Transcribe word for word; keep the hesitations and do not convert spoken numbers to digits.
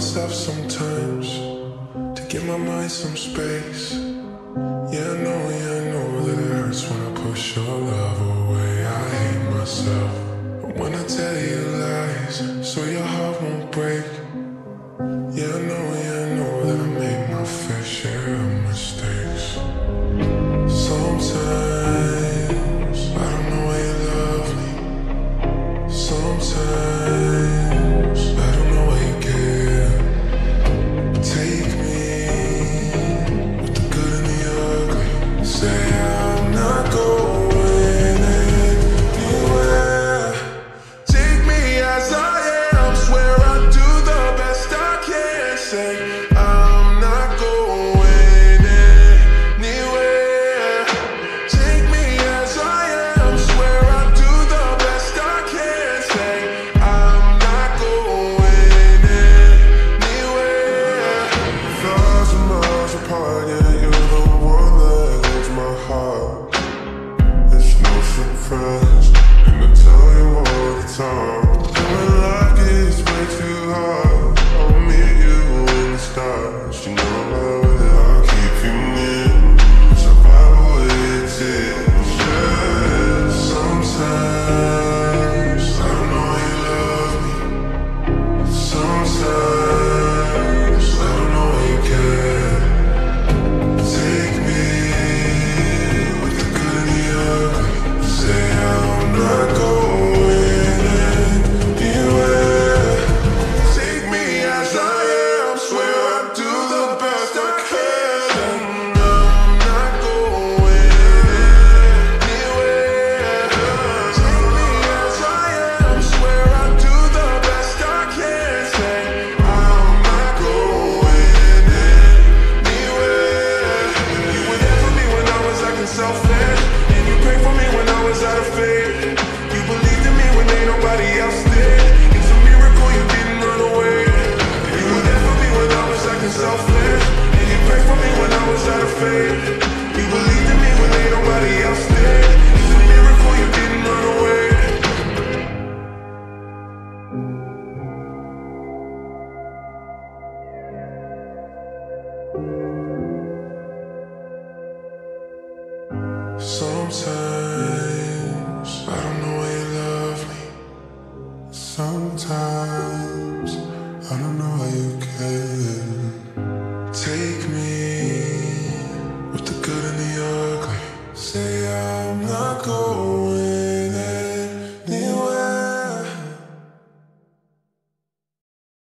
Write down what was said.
myself sometimes to give my mind some space. Yeah, I know, yeah, I know that it hurts when I push your love away. I hate myself, but when I tell you lies, so your heart won't break. Yeah, I know, yeah, I know that I make my fair share of mistakes. Sometimes I don't know why you love me. Sometimes I don't know why you care. Take me with the good and the ugly. Say I'm not going anywhere. Take me as I am. Swear I'll do the best I can. Say I'm not going anywhere. Take me as I am. Swear I'll do the best I can. Say I'm not going anywhere. Thousand miles apart, yeah, you're the one that holds my heart. There's no surprise, and I tell you all the time. When life gets way too hard, I'll meet you in the stars. You know love that I'll keep you near. Survive with it. Yeah, sometimes I don't know why you love me. Sometimes I don't know why you care. Take me with the good and the ugly. Say I'm not going anywhere. Take me as I am. Swear I'll do the best I can. I'm not going anywhere. Take me as I am. Swear I'll do the best I can. Say I'm not going anywhere. You were there for me when I was acting selfish, and you prayed for me when I was out of faith. You believed in me when ain't nobody else did. It's a miracle you didn't run away. You were there for me when I was acting selfish, and you prayed for me when I was out of faith. You believed in me when ain't nobody else did. It's a miracle you didn't run away. Sometimes I don't know why you love me. Sometimes I don't know how you care. Take me with the good and the ugly. Say I'm not going